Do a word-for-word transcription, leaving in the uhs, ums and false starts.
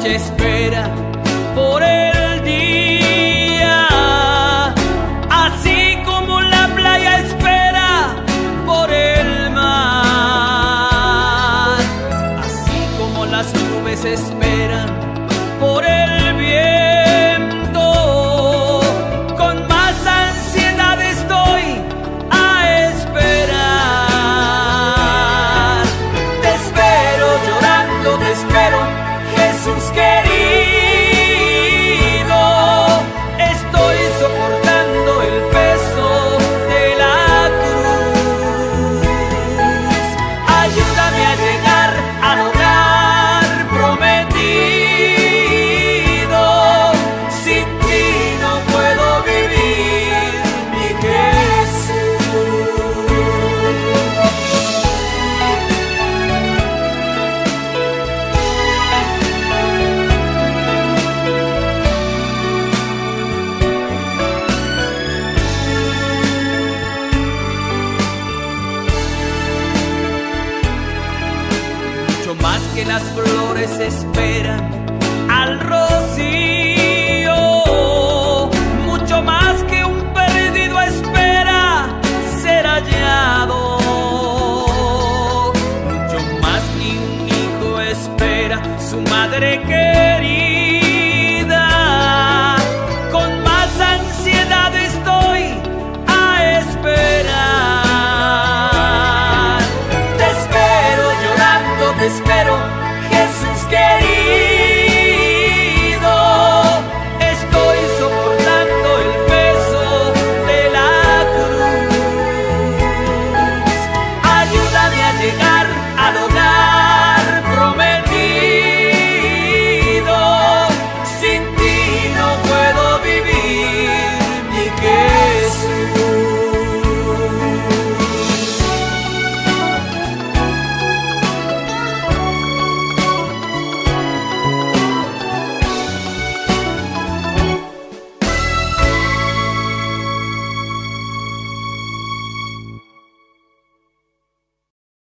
noche espera por el día, así como la playa espera por el mar, así como las nubes esperan por el viento, con más ansiedad estoy a esperar. Te espero llorando, te espero, Jesús querido. Estoy soportando el peso de la cruz. Ayúdame a llegar al hogar prometido. Sin ti no puedo vivir, mi Jesús. Mucho más que las flores esperan al rocío, mucho más que un perdido espera ser hallado, mucho más que un hijo espera su madre querida. Con más ansiedad estoy a esperar. Te espero llorando, te espero,